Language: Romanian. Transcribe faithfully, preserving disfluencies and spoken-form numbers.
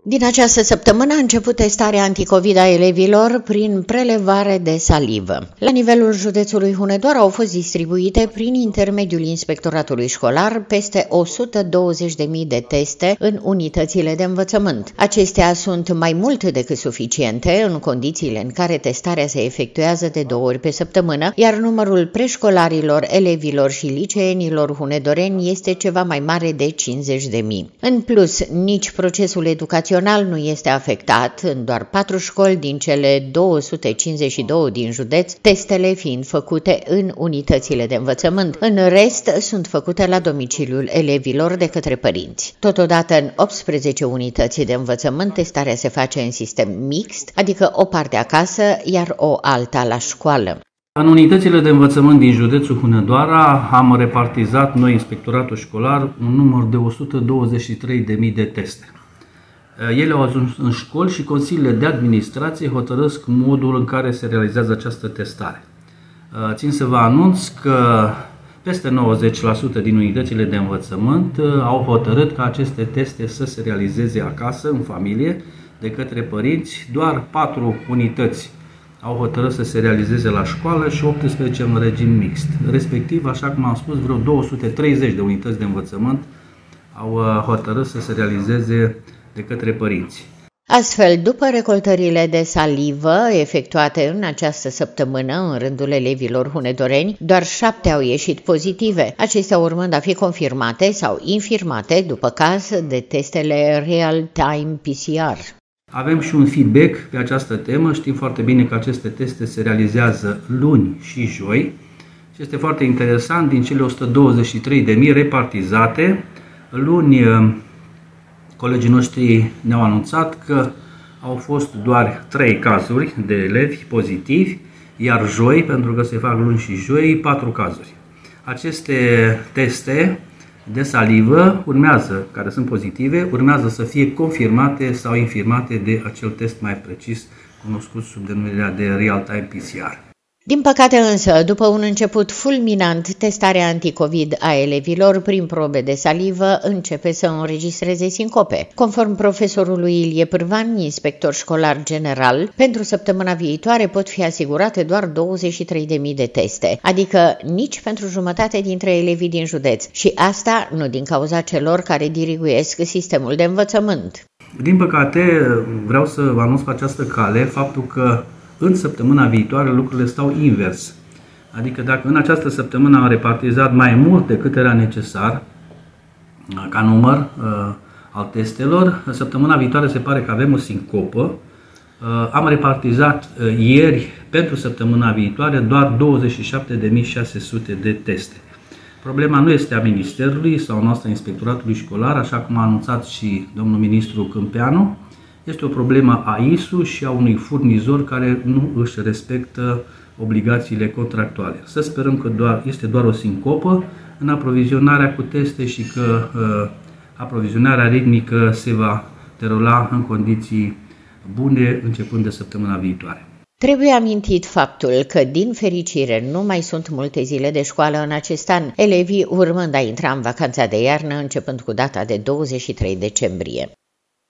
Din această săptămână a început testarea anticovid a elevilor prin prelevare de salivă. La nivelul județului Hunedoara au fost distribuite prin intermediul Inspectoratului Școlar peste o sută douăzeci de mii de teste în unitățile de învățământ. Acestea sunt mai mult decât suficiente în condițiile în care testarea se efectuează de două ori pe săptămână, iar numărul preșcolarilor, elevilor și liceenilor hunedoreni este ceva mai mare de cincizeci de mii. În plus, nici procesul educațional nu este afectat, în doar patru școli din cele două sute cincizeci și două din județ, testele fiind făcute în unitățile de învățământ. În rest, sunt făcute la domiciliul elevilor de către părinți. Totodată, în optsprezece unități de învățământ, testarea se face în sistem mixt, adică o parte acasă, iar o alta la școală. În unitățile de învățământ din județul Hunedoara am repartizat noi, Inspectoratul Școlar, un număr de o sută douăzeci și trei de mii de teste. Ele au ajuns în școli și consiliile de administrație hotărăsc modul în care se realizează această testare. Țin să vă anunț că peste nouăzeci la sută din unitățile de învățământ au hotărât ca aceste teste să se realizeze acasă, în familie, de către părinți. Doar patru unități au hotărât să se realizeze la școală și optsprezece în regim mixt. Respectiv, așa cum am spus, vreo două sute treizeci de unități de învățământ au hotărât să se realizeze de către părinți. Astfel, după recoltările de salivă efectuate în această săptămână în rândul elevilor hunedoreni, doar șapte au ieșit pozitive, acestea urmând a fi confirmate sau infirmate, după caz, de testele real-time P C R. Avem și un feedback pe această temă. Știm foarte bine că aceste teste se realizează luni și joi și este foarte interesant, din cele o sută douăzeci și trei de mii repartizate, luni colegii noștri ne-au anunțat că au fost doar trei cazuri de elevi pozitivi, iar joi, pentru că se fac luni și joi, patru cazuri. Aceste teste de salivă urmează, care sunt pozitive, urmează să fie confirmate sau infirmate de acel test mai precis, cunoscut sub denumirea de real-time P C R. Din păcate însă, după un început fulminant, testarea anticovid a elevilor prin probe de salivă începe să înregistreze sincope. Conform profesorului Ilie Pârvan, inspector școlar general, pentru săptămâna viitoare pot fi asigurate doar douăzeci și trei de mii de teste, adică nici pentru jumătate dintre elevii din județ, și asta nu din cauza celor care diriguiesc sistemul de învățământ. Din păcate, vreau să vă anunț pe această cale faptul că în săptămâna viitoare lucrurile stau invers. Adică dacă în această săptămână am repartizat mai mult decât era necesar ca număr uh, al testelor, săptămâna viitoare se pare că avem o sincopă. Uh, am repartizat uh, ieri pentru săptămâna viitoare doar douăzeci și șapte de mii șase sute de teste. Problema nu este a Ministerului sau noastră Inspectoratului Școlar, așa cum a anunțat și domnul ministru Câmpeanu. Este o problemă a I S U și a unui furnizor care nu își respectă obligațiile contractuale. Să sperăm că doar, este doar o sincopă în aprovizionarea cu teste și că uh, aprovizionarea ritmică se va derula în condiții bune începând de săptămâna viitoare. Trebuie amintit faptul că, din fericire, nu mai sunt multe zile de școală în acest an, elevii urmând a intra în vacanța de iarnă începând cu data de douăzeci și trei decembrie.